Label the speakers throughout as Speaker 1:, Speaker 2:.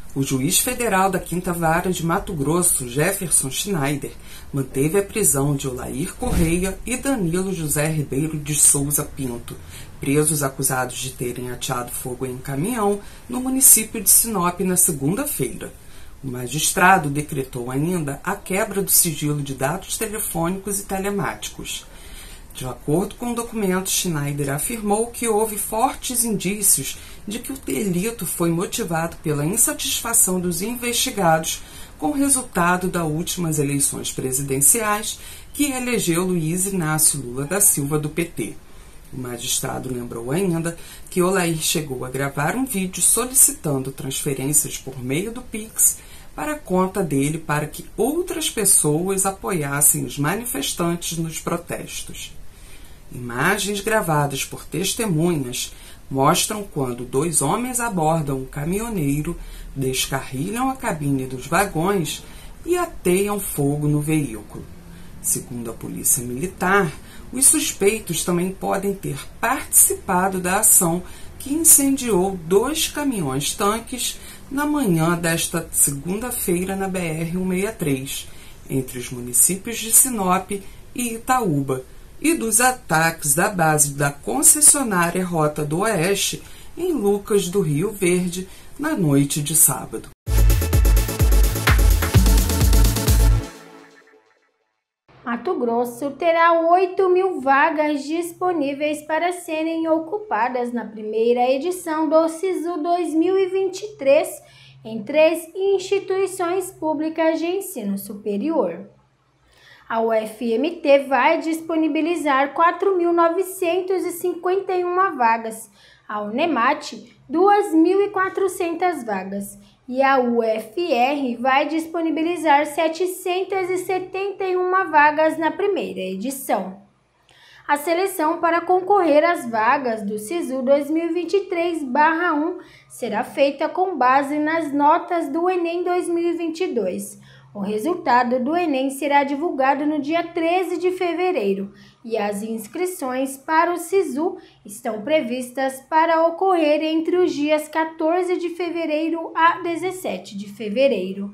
Speaker 1: O juiz federal da 5ª Vara de Mato Grosso, Jefferson Schneider, manteve a prisão de Olair Correia e Danilo José Ribeiro de Souza Pinto, presos acusados de terem ateado fogo em caminhão no município de Sinop na segunda-feira. O magistrado decretou ainda a quebra do sigilo de dados telefônicos e telemáticos. De acordo com documentos, Schneider afirmou que houve fortes indícios de que o delito foi motivado pela insatisfação dos investigados com o resultado das últimas eleições presidenciais que elegeu Luiz Inácio Lula da Silva do PT. O magistrado lembrou ainda que Olair chegou a gravar um vídeo solicitando transferências por meio do Pix para a conta dele para que outras pessoas apoiassem os manifestantes nos protestos. Imagens gravadas por testemunhas mostram quando 2 homens abordam um caminhoneiro, descarrilham a cabine dos vagões e ateiam fogo no veículo. Segundo a Polícia Militar, os suspeitos também podem ter participado da ação que incendiou 2 caminhões-tanques na manhã desta segunda-feira na BR-163, entre os municípios de Sinop e Itaúba, e dos ataques da base da concessionária Rota do Oeste em Lucas do Rio Verde na noite de sábado.
Speaker 2: Mato Grosso terá 8.000 vagas disponíveis para serem ocupadas na primeira edição do SISU 2023 em 3 instituições públicas de ensino superior. A UFMT vai disponibilizar 4.951 vagas, a Unemate 2.400 vagas e a UFR vai disponibilizar 771 vagas na primeira edição. A seleção para concorrer às vagas do SISU 2023/1 será feita com base nas notas do Enem 2022. O resultado do Enem será divulgado no dia 13 de fevereiro e as inscrições para o SISU estão previstas para ocorrer entre os dias 14 de fevereiro a 17 de fevereiro.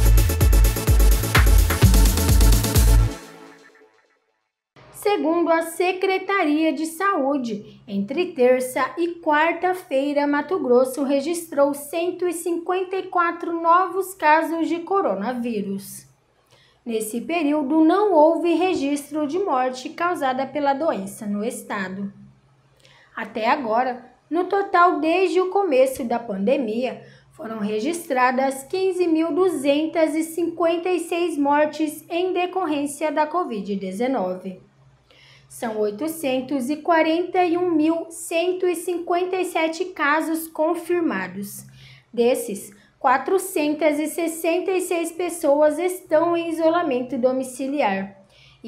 Speaker 2: Segundo a Secretaria de Saúde, entre terça e quarta-feira, Mato Grosso registrou 154 novos casos de coronavírus. Nesse período, não houve registro de morte causada pela doença no estado. Até agora, no total, desde o começo da pandemia, foram registradas 15.256 mortes em decorrência da Covid-19. São 841.157 casos confirmados. Desses, 466 pessoas estão em isolamento domiciliar e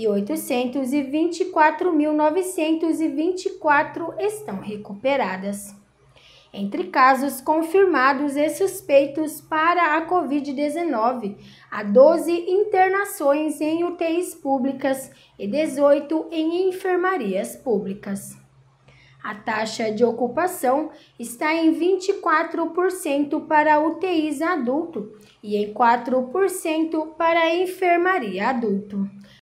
Speaker 2: 824.924 estão recuperadas. Entre casos confirmados e suspeitos para a Covid-19, há 12 internações em UTIs públicas e 18 em enfermarias públicas. A taxa de ocupação está em 24% para UTIs adulto e em 4% para a enfermaria adulto.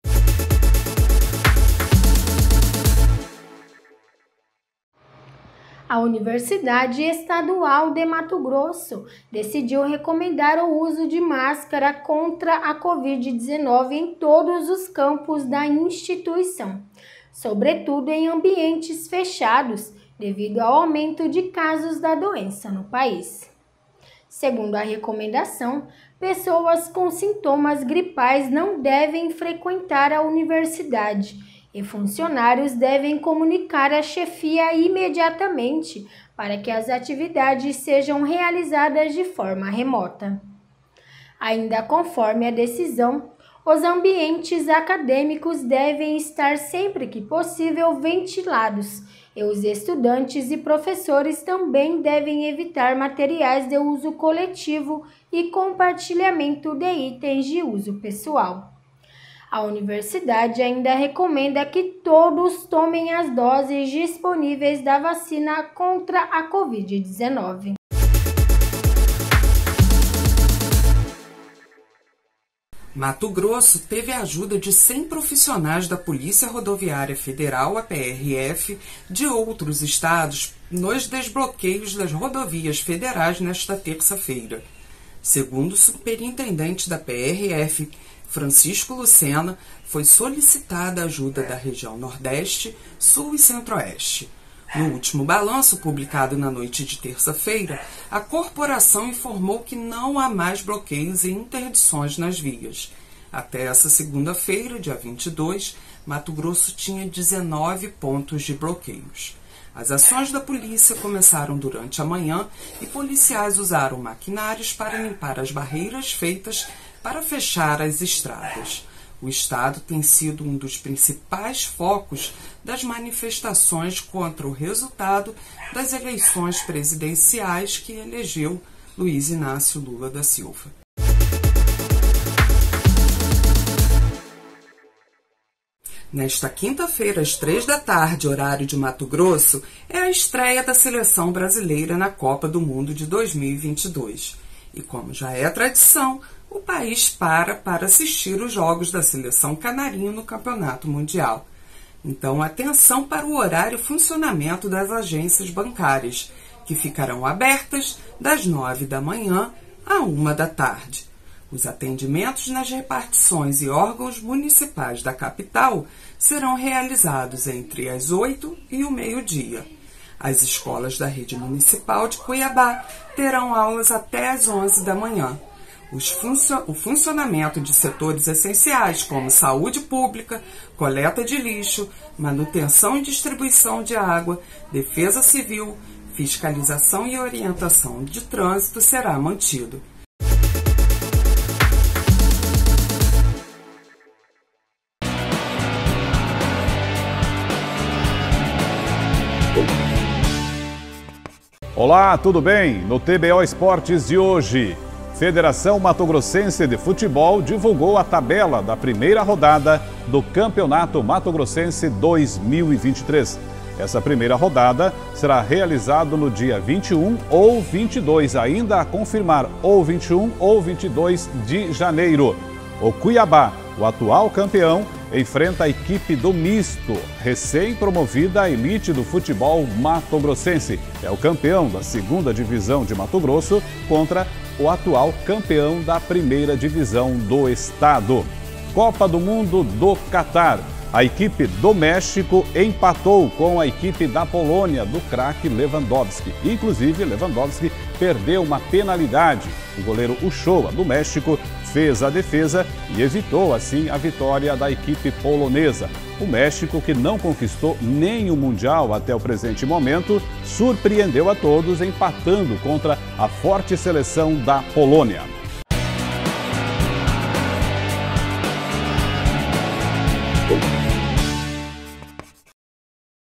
Speaker 2: A Universidade Estadual de Mato Grosso decidiu recomendar o uso de máscara contra a Covid-19 em todos os campos da instituição, sobretudo em ambientes fechados, devido ao aumento de casos da doença no país. Segundo a recomendação, pessoas com sintomas gripais não devem frequentar a universidade e funcionários devem comunicar à chefia imediatamente para que as atividades sejam realizadas de forma remota. Ainda conforme a decisão, os ambientes acadêmicos devem estar sempre que possível ventilados e os estudantes e professores também devem evitar materiais de uso coletivo e compartilhamento de itens de uso pessoal. A universidade ainda recomenda que todos tomem as doses disponíveis da vacina contra a Covid-19.
Speaker 1: Mato Grosso teve a ajuda de 100 profissionais da Polícia Rodoviária Federal, a PRF, de outros estados nos desbloqueios das rodovias federais nesta terça-feira. Segundo o superintendente da PRF, Francisco Lucena, foi solicitada a ajuda da região Nordeste, Sul e Centro-Oeste. No último balanço, publicado na noite de terça-feira, a corporação informou que não há mais bloqueios e interdições nas vias. Até essa segunda-feira, dia 22, Mato Grosso tinha 19 pontos de bloqueios. As ações da polícia começaram durante a manhã e policiais usaram maquinários para limpar as barreiras feitas para fechar as estradas. O estado tem sido um dos principais focos das manifestações contra o resultado das eleições presidenciais que elegeu Luiz Inácio Lula da Silva. Nesta quinta-feira, às 15h, horário de Mato Grosso, é a estreia da seleção brasileira na Copa do Mundo de 2022. E como já é tradição, o país para assistir os jogos da seleção canarinho no Campeonato Mundial. Então, atenção para o horário e funcionamento das agências bancárias, que ficarão abertas das 9 da manhã à 1 da tarde. Os atendimentos nas repartições e órgãos municipais da capital serão realizados entre as 8 e o meio-dia. As escolas da rede municipal de Cuiabá terão aulas até às 11 da manhã. O funcionamento de setores essenciais como saúde pública, coleta de lixo, manutenção e distribuição de água, defesa civil, fiscalização e orientação de trânsito será mantido.
Speaker 3: Olá, tudo bem? No TBO Esportes de hoje, Federação Mato Grossense de Futebol divulgou a tabela da primeira rodada do Campeonato Mato Grossense 2023. Essa primeira rodada será realizada no dia 21 ou 22, ainda a confirmar, ou 21 ou 22 de janeiro. O Cuiabá, o atual campeão, enfrenta a equipe do Misto, recém-promovida à elite do futebol mato-grossense. É o campeão da segunda divisão de Mato Grosso contra o atual campeão da primeira divisão do estado. Copa do Mundo do Catar. A equipe do México empatou com a equipe da Polônia, do craque Lewandowski. Inclusive, Lewandowski perdeu uma penalidade. O goleiro Uchoa, do México, fez a defesa e evitou, assim, a vitória da equipe polonesa. O México, que não conquistou nem o Mundial até o presente momento, surpreendeu a todos empatando contra a forte seleção da Polônia.